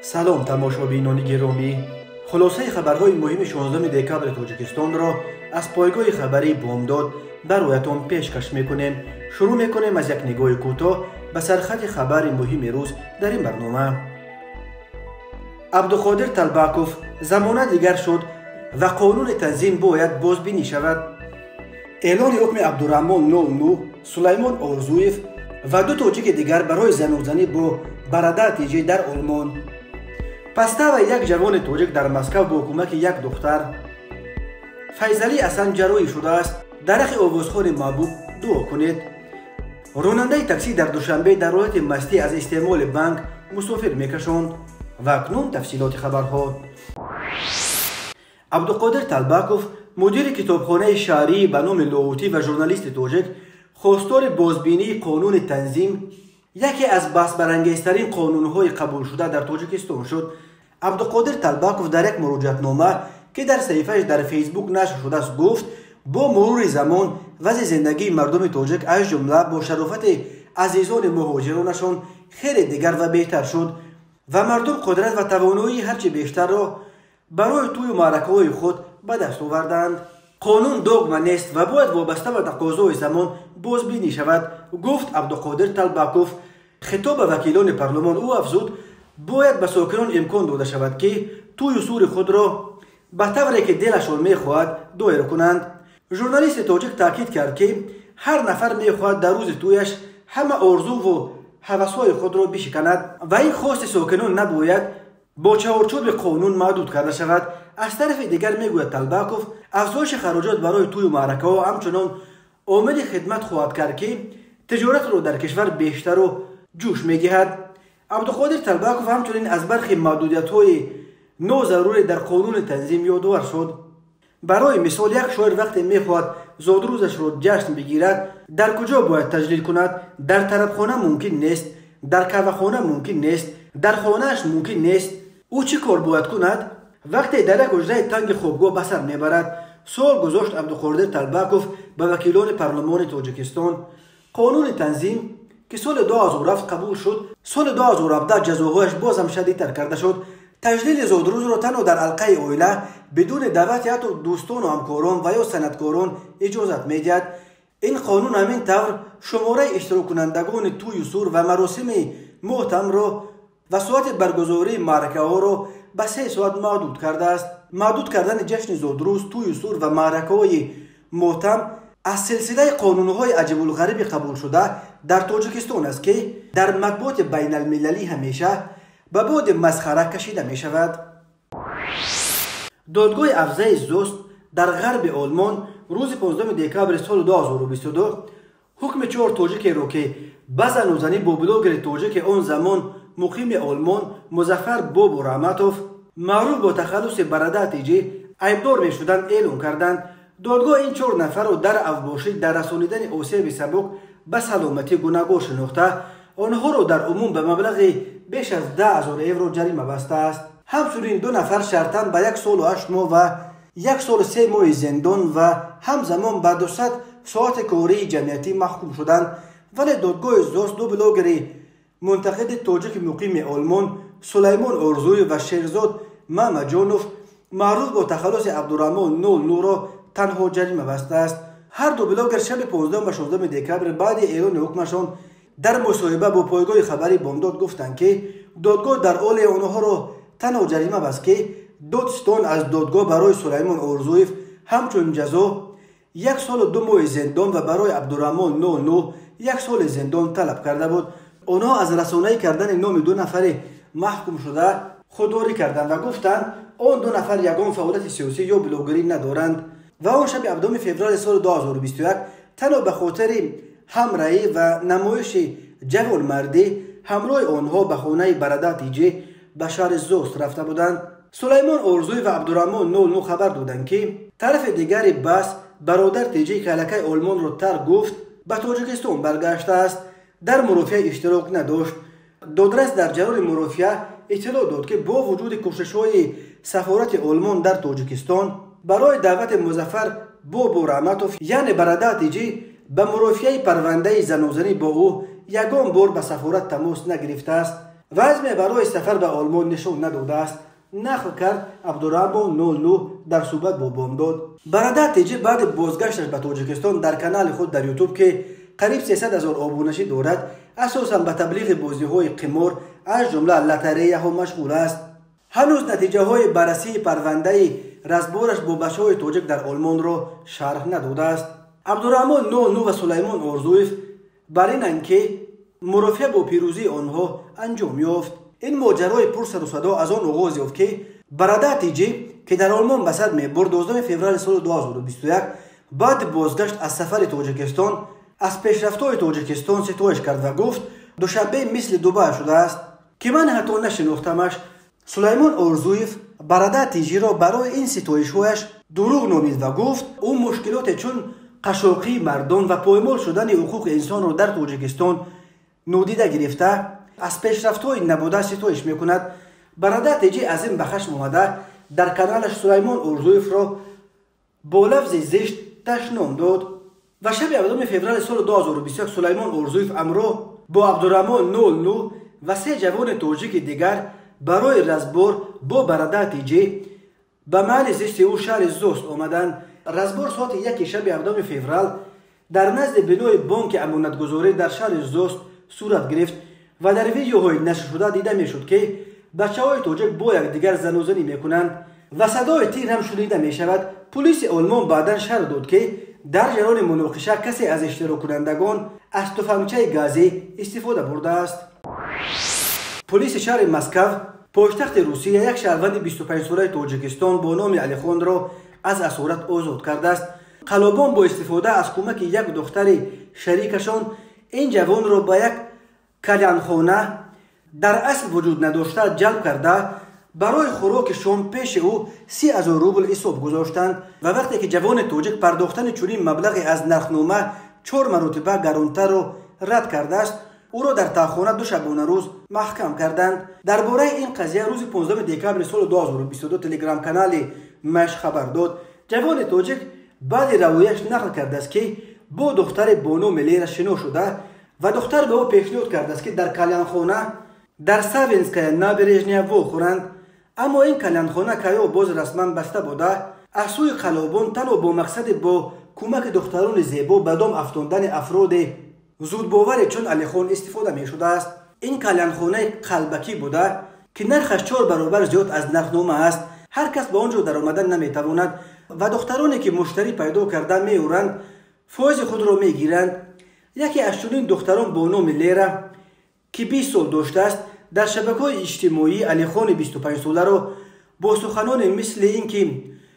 سلام تماشابینان گرامی، خلاصه خبرهای مهم 16 دکبر تاجیکستان را از پایگاه خبری بامداد برایتان پیشکش میکنیم. شروع میکنیم از یک نگاه کوتاه به سرخط خبر مهم روز در این برنامه. عبدالقادر طلبکوف زمانه دیگر شد و قانون تنظیم باید بازبینی شود. اعلان حکم عبدالرحمن نولنو، سلیمان آرزویف و دو تاجیک دیگر برای زنوزنی با برادر تیجی در آلمان. پسته و یک جوان تاجیک در مسکو با کمک یک دختر. فیضعلی حسن جراحی شده است. درخ آوازخوان محبوب دعا کنید. راننده تاکسی در دوشنبه در حالت مستی از استعمال بانک مسافر میکشاند. و اکنون تفصیلات خبرها. عبدالقادر طلبکوف، مدیر کتابخانه شهری به نام لاهوتی و ژورنالیست تاجیک، خواستار بازبینی قانون تنظیم، یکی از بحث برانگیزترین قانون‌های قبول شده در تاجیکستان شد. عبدالقادر طلبکوف در یک مراجعتنامه که در صفحه‌اش در فیسبوک نشر شده است گفت با مرور زمان وضع زندگی مردم تاجیک از جمله با شرافت عزیزان مهاجرانشان خیلی دیگر و بهتر شد و مردم قدرت و توانایی هرچی بیشتر را برای توی معرکه‌های خود به دست آوردند. قانون دوگما نیست و باید وابسته به تقاضای زمان بازبینی شود، گفت عبدالقادر طلبکوف. خطاب به وکیلان پارلمان او افزود باید به ساکنان امکان داده شود که توی سور خود را به طوری که دلشان میخواهد دایر کنند. ژورنالیست تاجیک تاکید کرد که هر نفر میخواهد در روز تویش همه آرزو و هوس‌های خود را بشکند و این خواست ساکنان نباید با چارچوب قانون محدود کرده شود. از طرف دیگر میگوید طلبکوف افزایش خراجات برای توی معرکه ها همچنان عامل خدمت خواهد کرد که تجارت را در کشور بیشتر و جوش میدهد. عبدالقادر طلبکوف همچنین از برخی محدودیت های ناضروری در قانون تنظیم یادآور شد. برای مثال یک شاعر وقتی میخواهد زادروزش را جشن بگیرد در کجا باید تجلیل کند؟ در طربخانه ممکن نیست، در قهوه‌خانه ممکن نیست، در خانه‌اش ممکن نیست. او چه کار باید کند؟ وقتی در یک حجره تنگ خوابگاه به سر میبرد. سوال گذاشت عبدالقادر طلبکوف به وکیلان پارلمان تاجیکستان. قانون تنظیم که سال 2007 قبول شد، سال 2017 جزاهایش بازم شدیدتر کرده شد. تجلیل زادروز را تنها در حلقه عائله بدون دعوت حتی دوستان و همکاران و یا سندکاران اجازت میدهد. این قانون همین طور شماره اشتراک کنندگان توی سور و مراسم محتم را و ساعت برگزاری معرکه ها را به 3 ساعت محدود کرده است. محدود کردن جشن زادروز توی سور و معرکه های محتم از سلسله قانون‌های عجیب الغریب قبول شده در تاجیکستان است که در مطبوعات بین المللی همیشه به بعد مسخره کشیده می شود. دادگاه افزای زوست در غرب آلمان روز 15 دکبر سال 2022 حکم 4 تاجیک را که به زنوزنی با بلاگر تاجیک آن زمان مقیم آلمان مظفر بابو رحمتوف معروف با تخلص برادر تیجی عیبدار می شدند اعلام کردند. دادگاه این 4 نفر را در اوباشی در رسانیدن آسیب سبک به سلامتی گناهکار شناخته آنها را در عموم به مبلغ بیش از 10,000 یورو جریمه بسته است. همچنین 2 نفر شرطاً به 1 سال و 8 ماه و 1 سال و 3 ماه زندان و همزمان به 200 ساعت کاری جمعیتی محکوم شدند. ولی دادگاه زوست 2 بلاگر منتقد تاجیک مقیم آلمان سلیمان آرزوی و شیرزاد محمدجانوف معروف با تخلص عبدالرحمن نولنو را تنها جریمه بسته است. هر 2 بلاگر شب 15 و 16 دکبر بعد اعلان حکمشان در مصاحبه با پایگاه خبری بامداد گفتند که دادگاه در حال آنها را تنها جریمه بست که دادستان از دادگاه برای سلیمان آرزویف همچون جزا 1 سال و 2 ماه زندان و برای عبدالرحمن نولنو 1 سال زندان طلب کرده بود. آنها از رسانه‌ای کردن نام 2 نفر محکوم شده خودداری کردند و گفتند آن 2 نفر یگان فعالیت سیاسی یا بلاگری ندارند و آن شب 7 فوریه سال 2021 تنها به خاطر همراهی و نمایش جوانمردی همراه آنها به خانه برادر تیجی به شهر زوست رفته بودند. سلیمان آرزوی و عبدالرحمن نولنو خبر دادند که طرف دیگر بحث برادر تیجی که علاقه آلمان را ترک گفت به تاجیکستان برگشته است. در مرافعه اشتراک نداشت. دادرس در جریان مرافعه اطلاع داد که با وجود کوشش‌های سفارت آلمان در تاجیکستان برای دعوت مظفر بابو رحمتوف یعنی برادر تیجی به مرافعه پرونده زنوزنی با او یگان بار به سفارت تماس نگرفته است و عزم برای سفر به آلمان نشون نداده است. نقل کرد عبدالرحمن 09 در صحبت با بامداد. برادر تیجی بعد بازگشتش به تاجیکستان در کانال خود در یوتیوب که قریب 300,000 آبونشی دارد، اساساً به تبلیغ بازی‌های قمار از جمله لاتاریه ها مشغول است. هنوز نتیجه های بررسی پرونده رزبارش با بچه‌های تاجیک در آلمان را شرح نداده است. عبدالرحمن 09 و سلیمان آرزویف بر اینند که مرافعه با پیروزی آنها انجام یافت. این ماجرای پر سر و صدا از آن آغاز یافت که برادر تیجی که در آلمان به سر میبرد 12 فوریه سال 2021 بعد بازگشت از سفر تاجیکستان از پیشرفت‌های تاجیکستان ستایش کرد و گفت دوشنبه مثل دوباره شده است که من حتی نشناختمش. سلیمان آرزویف برادر تیجی را برای این ستایش‌هایش دروغ نامید و گفت او مشکلات چون قشاقی مردم و پایمال شدن حقوق انسان را در تاجیکستان نادیده گرفته از پیشرفت‌های نبوده ستایش می‌کند. برادر تیجی از این به خشم آمده در کانالش سلیمان آرزویف را با لفظ زشت تشنام داد و شب 7 فوریه سال 2021 سلیمان آرزویف همراه با عبدالرحمن 09 و 3 جوان تاجیک دیگر برای رزبار با برادر تیجی به محل زشت او شهر زوست آمدند. رزبار ساعت 1 شب 7 فوریه در نزد بنای بانک امانتگذاری در شهر زوست صورت گرفت و در ویدیوهای نشر شده دیده میشد که بچه‌های تاجیک با یکدیگر زن و زنی میکنند و صدای تیر هم شنیده می شود. پلیس آلمان بعداً شرح داد که در جریان مناقشه کسی از اشتراک کنندگان از تفنگچه گازی استفاده برده است. پلیس شهر مسکو پایتخت روسیه یک شهروند 25 ساله تاجیکستان با نام علی خان را از اسارت آزاد کرده است. قلابان با استفاده از کمک یک دختر شریکشان این جوان را به یک کلانخانه در اصل وجود نداشته جلب کرده برای خوراک شام پیش او 30,000 روبل حساب گذاشتند و وقتی که جوان تاجیک پرداختن چنین مبلغی از نرخنامه 4 مرتبه گرانتر را رد کرده است، او را در تاخانه 2 شبانه روز محکم کردند. درباره این قضیه روز 15 دکبر سال 2022 تلگرام کانال مش خبر داد. جوان تاجیک بعد روایش نقل کرده است که با دختر بانو ملیرا شنا شده و دختر به او پیشنهاد کرده است که در کلانخانه در ساوینسکایا نابرژنیا بخورند، اما این کلانخانه که باز رسما بسته بوده. از سوی قلابان تنها با مقصد با کمک دختران زیبا به دام افکندن افراد زود باور چون علی خان استفاده می شده است. این کلانخانه قلبکی بوده که نرخش 4 برابر زیاد از نرخنامه است. هر کس به آنجا در آمدن نمی تواند و دخترانی که مشتری پیدا کرده می اورند فایز خود را می گیرند. یکی از چنین دختران با نام لیرا که 20 سال داشته است در شبکه‌های اجتماعی علی خان 25 ساله را با سخنان مثل این که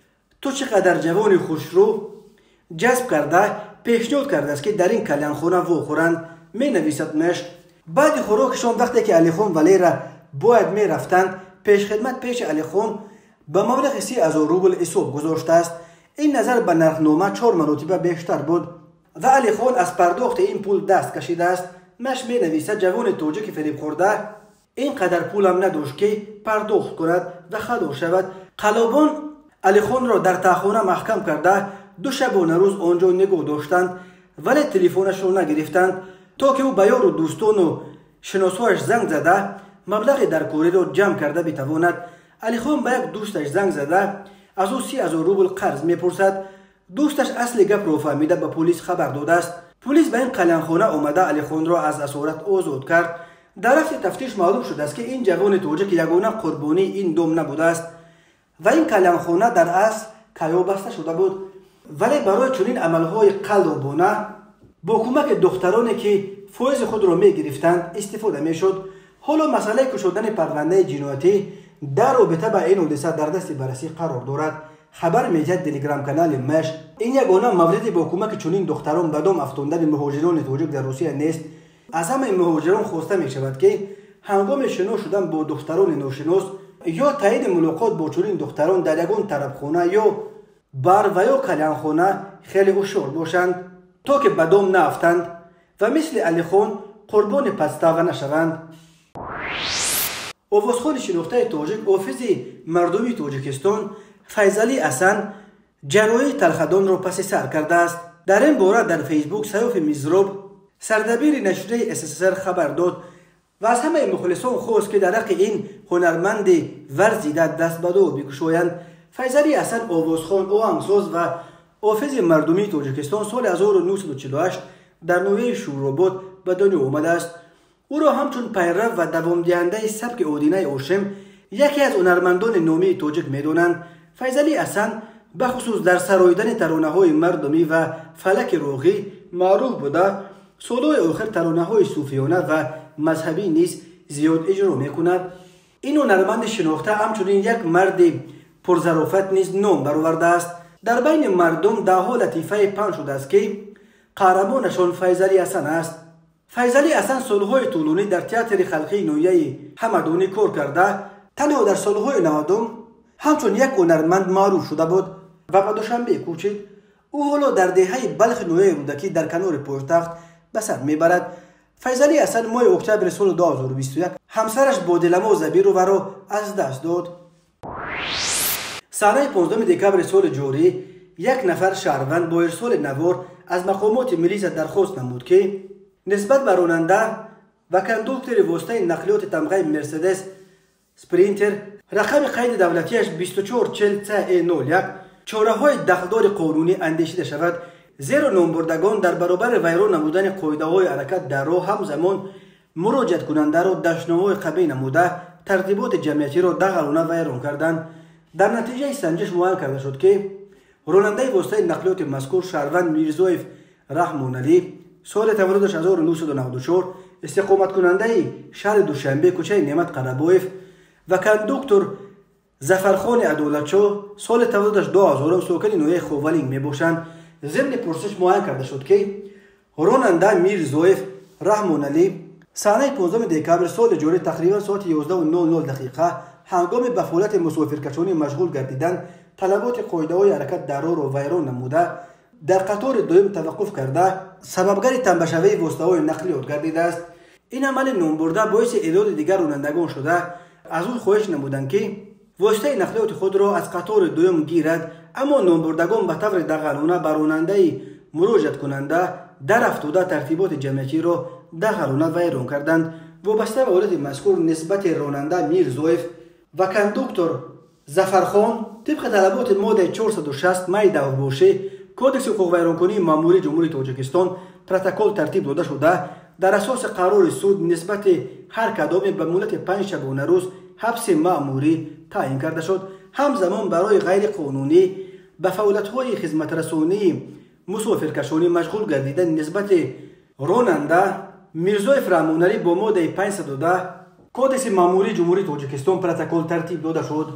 تو چقدر جوان خوشرو جذب کرده پیشنهاد کرده است که در این کلانخانه بخورند. می نویسد مش بعد خوراکشان وقتی که علی خان و لیرا باید می رفتند پیش خدمت پیش علی خان به مبلغ 30,000 روبل حساب گذاشته است. این نظر به نرخنامه 4 مرتبه بیشتر بود و علی خان از پرداخت این پول دست کشیده است. مش می نویسد جوان تاجیک فریب خورده اینقدر پولم نداشت که پرداخت کند و خدا شود. قلابان علی خان را در تاخانه محکم کرده 2 شبانه روز آنجا نگاه داشتند ولی تلفنش را نگرفتند تا که او به یار و دوستان و شناسایش زنگ زده مبلغ درکاری را جمع کرده بتواند. علی خان به یک دوستش زنگ زده از او 30,000 روبل قرض میپرسد. دوستش اصل گپ را فهمیده به پلیس خبر داده است. پلیس به این کلانخانه آمده علی خان را از اسارت آزاد کرد. در رفت تفتیش معلوم شده است که این جوان تاجیک یگانه قربانی این دام نبوده است و این کلانخانه در اصل کیا بسته شده بود ولی برای چنین عملهای قلابانه با کمک دخترانی که فایز خود را می گرفتند استفاده می شد. حالا مسئله کشودن پرونده جنایتی در رابطه با این حادثه در دست بررسی قرار دارد. خبر می‌دهد تلگرام کانال مش این یگانه موردی با کمک چنین دختران به دام افکندن مهاجران تاجیک در روسیه نیست. از همه مهاجران خواسته می شود که هنگام شنا شدن با دختران ناشناس یا تایید ملاقات با چنین دختران در یگان طربخانه یا بار و یا کلانخانه خیلی هوشیار باشند تا که به دام نافتند و مثل علی خان قربان پستاوه نشوند. آوازخوان شناخته تاجیک حافظ مردمی تاجیکستان فیضعلی حسن جنایت تلخدان را پس سر کرده است. در این باره در فیسبوک سیاف میزراب سردبیر نشریه SSR خبر داد و از همه مخلصان خواست که در حق این هنرمند ورزیده دست به دو بکشایند. فیض حسن آوازخوان، آهنگساز و حافظ مردمی تاجیکستان سال 1948 در نوحه شوراباد به دنیا آمده است. او را همچون پیرو و دوام دهنده سبک آدینه اوشم یکی از هنرمندان نامی تاجیک می‌دانند. فیض حسن به خصوص در سراییدن ترانه‌های مردمی و فلک راغی معروف بوده. سالهای آخر ترانه‌های صوفیانه و مذهبی نیز زیاد اجرا می‌کند. این هنرمند شناخته همچنین یک مرد پرظرافت نیز نام برآورده است. در بین مردم ده‌ها لطیفه پنهان شده است که قهرمانشان فیض حسن است. فیض حسن سالهای طولانی در تئاتر خلقی نوحه همدانی کار کرده. تنها در سالهای 90 همچون یک هنرمند معروف شده بود و به دوشنبه کوچید. او حالا در دهه بلخ نوحه رودکی در کنار پایتخت به سر میبرد. فیض حسن ماه اکتبر سال 2021 همسرش با دلما زبیر رو از دست داد. صحنه 15 دکبر سال جاری یک نفر شهروند با ارسال نوار از مقامات ملی درخواست نمود که نسبت به راننده و کندوکتر واسطه نقلیات تمغه مرسدس سپرینتر رقم قید دولتیش 244001 چاره‌های دخلدار قانونی اندیشیده شود، زیرا نامبردگان در برابر ویران نمودن قاعده‌های حرکت در راه همزمان مراجعت کننده را دشنامه‌های قبیح نموده ترتیبات جمعیتی را دغلانه ویران کردند. در نتیجه سنجش معین کرده شد که راننده واسطه نقلیات مذکور شهروند میرزایف رحمان علی سال تولدش 1994 استقامت کننده شهر دوشنبه کوچه نعمت قره‌بایف و کندوکتر ظفرخان عدالتشاه سال تولدش 2000 ساکن نوحه خوالینگ میباشند. ضمن پرسش معین کرده شد که راننده میرزایف رحمان علی صحنه 15 دکبر سال جاری تقریبا ساعت 11:00 هنگام به فعالیت مسافرکشانی مشغول گردیدن طلبات قاعده‌های حرکت در راه را ویران نموده در قطار دوم توقف کرده سببگر تنبشوی واسطه‌های نقلیات گردیده است. این عمل نامبرده باعث اعداد دیگر رانندگان شده. از او خواهش نمودند که واسطه نقلیات خود را از قطار دوم گیرد، اما نامبردگان به طور دغلانه به راننده مراجعت کننده در افتاده ترتیبات جمعیتی را دغلانه ویران کردند. وابسته به حالت مذکور نسبت راننده میرزایف و کندوکتر ظفرخان طبق طلبات ماده 460 می دورباشه کودکس حقوق ویرانکنی ماموری جمهوری تاجیکستان پروتکل ترتیب داده شده. در اساس قرار سود نسبت هر کدام به مدت 5 شبانه روز حبس ماموری تعیین کرده شد. همزمان برای غیر قانونی به فعالیت‌های خدمت رسانی مسافرکشانی مشغول گردیدن نسبت راننده میرزایف رحمان علی با ماده 510 کودکس ماموری جمهوری تاجیکستان پروتکل ترتیب داده شد.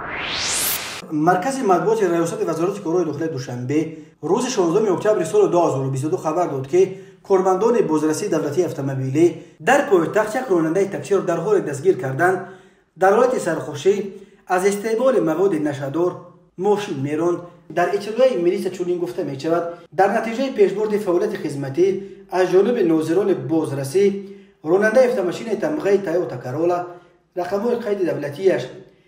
مرکز مطبوعات ریاست وزارت کارهای داخلی دوشنبه روز 16 اکتبر سال 2022 خبر داد که کارمندان بازرسی دولتی اتومبیلی در پایتخت یک راننده تاکسی را در حال دستگیر کردند. در حالت سرخوشی از استعمال مواد نشه‌دار ماشین میراند. در اطلاع میلیس چنین گفته می شود در نتیجه پیشبرد فعالیت خدمتی از جانب ناظران بازرسی راننده اتومبیل تمغه تویوتا کرولا رقم‌های قید دولتیش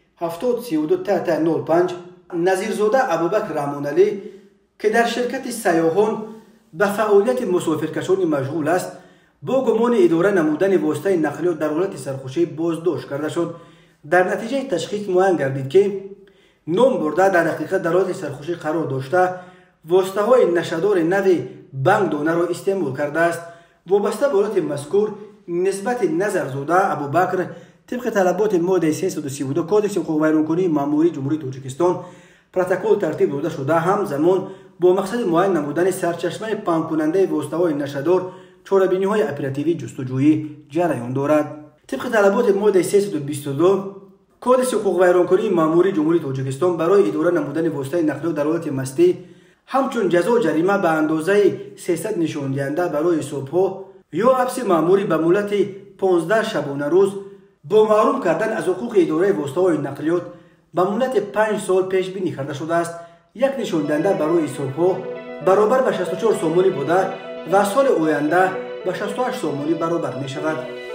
7032-05 نظیرزاده ابوبکر رحمان علی که در شرکت سیاحان به فعالیت مسافرکشانی مشغول است با گمان اداره نمودن واسطه نقلیات در حالت سرخوشی بازداشت کرده شد. در نتیجه تشخیص معین گردید که نام برده در حقیقت در حالت سرخوشی قرار داشته واسطه های نشه‌دار نوی بانک دانه را استعمال کرده است. وابسته به حالت مذکور نسبت نظرزاده ابوبکر طبق طلبات ماده 332 کودکس حقوق ویرانکنی ماموری جمهوری تاجیکستان پروتکل ترتیب داده شده. همزمان با مقصد معین نمودن سرچشمه پنهان کننده واسطه‌های نشه‌دار چاره‌بینی‌های اپراتیوی جستجویی جریان دارد. طبق طلبات ماده 322 کودکس حقوق ویرانکنی ماموری جمهوری تاجیکستان برای اداره نمودن واسطه نقلیات در حالت مستی همچون جزا و جریمه به اندازه 300 نشان دهنده برای صبح‌ها یا حبس ماموری به مدت 15 شبانه روز با محروم کردن از حقوق اداره واسطه‌های نقلیات به مدت 5 سال پیش بینی کرده شده است. یک نشان دهنده برای صبح‌ها برابر به 64 سومونی بوده و سال آینده به 68 سومونی برابر می شود.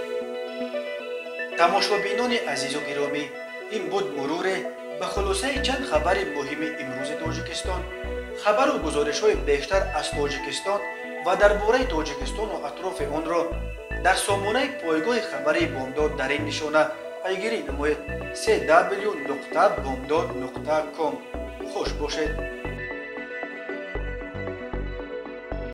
تماشابینان عزیز و گرامی، این بود مرور به خلاصه چند خبر مهم امروز تاجیکستان. خبر و گزارش‌های بیشتر از تاجیکستان و درباره تاجیکستان و اطراف آن را در سامانه پایگاه خبری بامداد در این نشانه پیگیری نمایید: www.bamdad.com. خوش باشید.